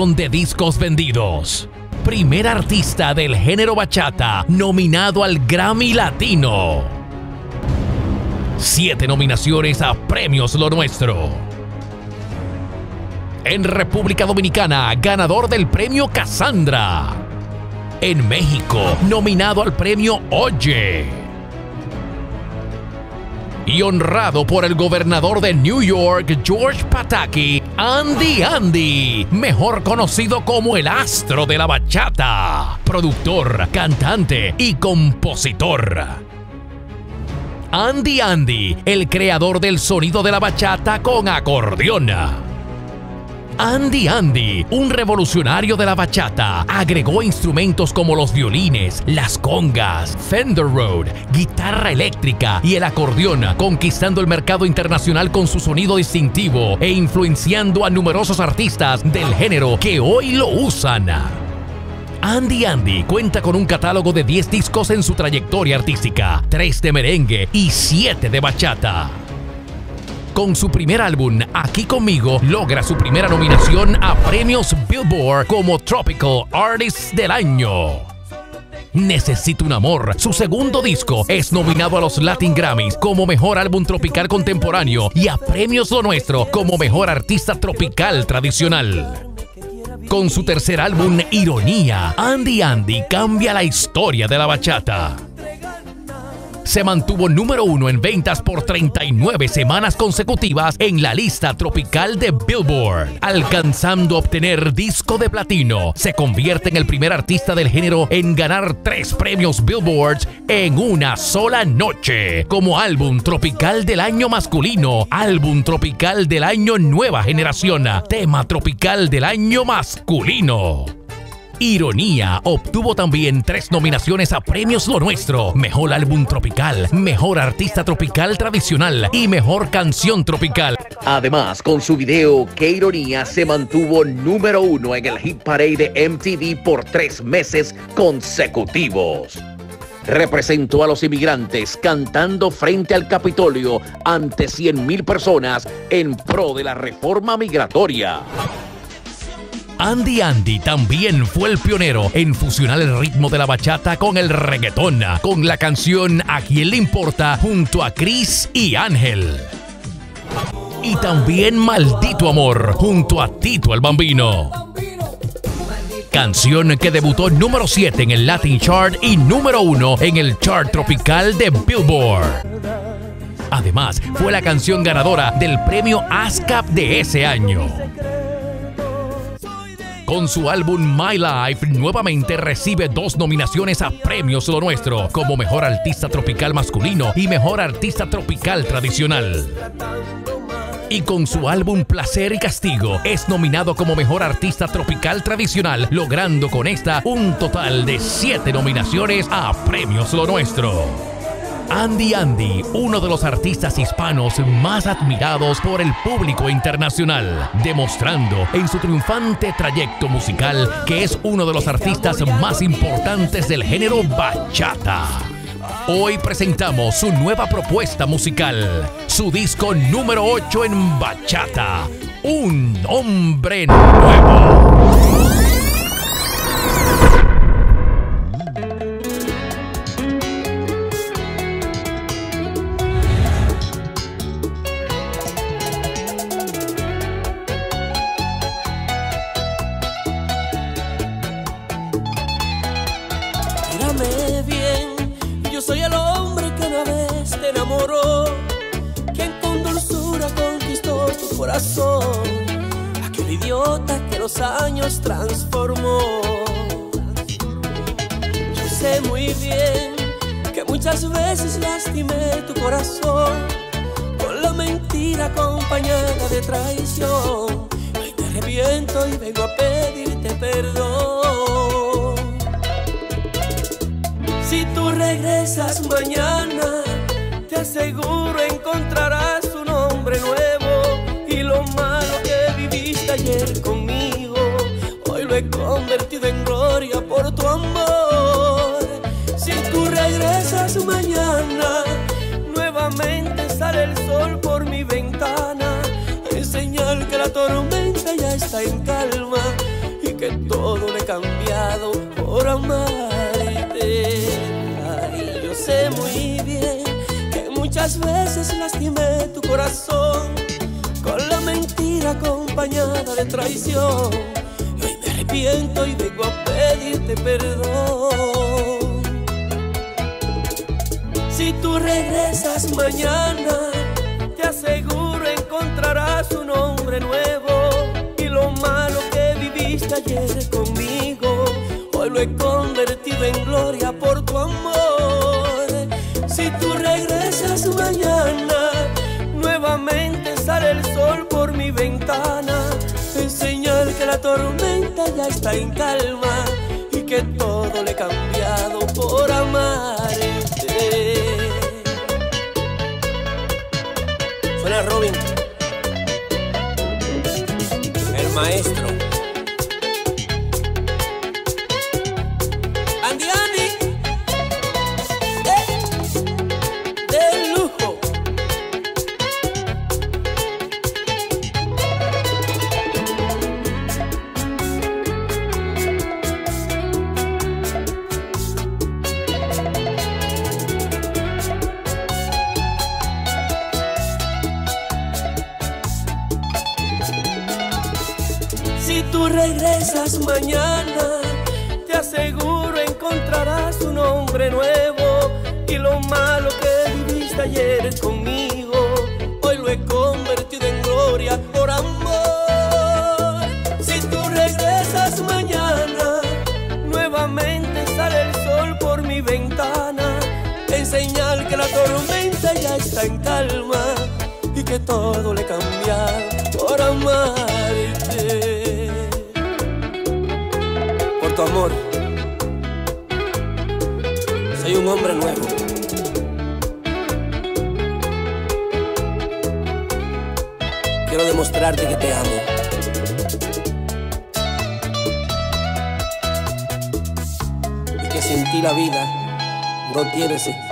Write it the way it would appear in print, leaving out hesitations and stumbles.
millón de discos vendidos. Primer artista del género bachata nominado al Grammy Latino. 7 nominaciones a Premios Lo Nuestro. En República Dominicana, ganador del premio Cassandra. En México, nominado al premio Oye. Y honrado por el gobernador de New York, George Pataki, Andy, mejor conocido como el astro de la bachata, productor, cantante y compositor. Andy, el creador del sonido de la bachata con acordeón. Andy, un revolucionario de la bachata, agregó instrumentos como los violines, las congas, Fender Rhodes, guitarra eléctrica y el acordeón, conquistando el mercado internacional con su sonido distintivo e influenciando a numerosos artistas del género que hoy lo usan. Andy cuenta con un catálogo de 10 discos en su trayectoria artística, 3 de merengue y 7 de bachata. Con su primer álbum, Aquí Conmigo, logra su primera nominación a premios Billboard como Tropical Artist del Año. Necesito un amor, su segundo disco, es nominado a los Latin Grammys como Mejor Álbum Tropical Contemporáneo y a Premios Lo Nuestro como Mejor Artista Tropical Tradicional. Con su tercer álbum, Ironía, Andy cambia la historia de la bachata. Se mantuvo número 1 en ventas por 39 semanas consecutivas en la lista tropical de Billboard, alcanzando a obtener disco de platino. Se convierte en el primer artista del género en ganar 3 premios Billboard en una sola noche, como álbum tropical del año masculino, álbum tropical del año nueva generación, tema tropical del año masculino. Ironía obtuvo también 3 nominaciones a Premios Lo Nuestro, Mejor Álbum Tropical, Mejor Artista Tropical Tradicional y Mejor Canción Tropical. Además, con su video Qué Ironía se mantuvo número 1 en el Hit Parade de MTV por 3 meses consecutivos. Representó a los inmigrantes cantando frente al Capitolio ante 100,000 personas en pro de la reforma migratoria. Andy también fue el pionero en fusionar el ritmo de la bachata con el reggaetón, con la canción A Quién Le Importa junto a Cris y Ángel. Y también Maldito Amor junto a Tito el Bambino. Canción que debutó número 7 en el Latin Chart y número 1 en el Chart Tropical de Billboard. Además, fue la canción ganadora del premio ASCAP de ese año. Con su álbum My Life, nuevamente recibe 2 nominaciones a Premios Lo Nuestro, como Mejor Artista Tropical Masculino y Mejor Artista Tropical Tradicional. Y con su álbum Placer y Castigo, es nominado como Mejor Artista Tropical Tradicional, logrando con esta un total de 7 nominaciones a Premios Lo Nuestro. Andy, uno de los artistas hispanos más admirados por el público internacional, demostrando en su triunfante trayecto musical que es uno de los artistas más importantes del género bachata. Hoy presentamos su nueva propuesta musical, su disco número 8 en bachata, Un Hombre Nuevo. Mírame bien, yo soy el hombre que una vez te enamoró, quien con dulzura conquistó tu corazón, aquel idiota que los años transformó. Yo sé muy bien que muchas veces lastimé tu corazón, con la mentira acompañada de traición. Hoy te arrepiento y vengo a pedirte perdón. Si tú regresas mañana, te aseguro encontrarás un hombre nuevo, y lo malo que viviste ayer conmigo, hoy lo he convertido en gloria por tu amor. Si tú regresas mañana, nuevamente sale el sol por mi ventana, es señal que la tormenta ya está en calma, he cambiado por amarte. Ay, yo sé muy bien que muchas veces lastimé tu corazón con la mentira acompañada de traición. Y hoy me arrepiento y vengo a pedirte perdón. Si tú regresas mañana, te aseguro encontrarás un hombre nuevo. Y lo malo que viviste ayer conmigo, hoy lo he convertido en gloria por tu amor. Si tú regresas mañana, nuevamente sale el sol por mi ventana. Es señal que la tormenta ya está en calma y que todo le he cambiado por amarte. Suena Robin, el maestro. Andy, de lujo. Si tú regresas mañana, te aseguro encontrarás un hombre nuevo. Y lo malo que viviste ayer conmigo, hoy lo he convertido en gloria por amor. Si tú regresas mañana, nuevamente sale el sol por mi ventana. En señal que la tormenta ya está en calma y que todo le he cambiado por amarte. Por tu amor, soy un hombre nuevo. Quiero demostrarte que te amo. Y que sin ti la vida no tiene sentido.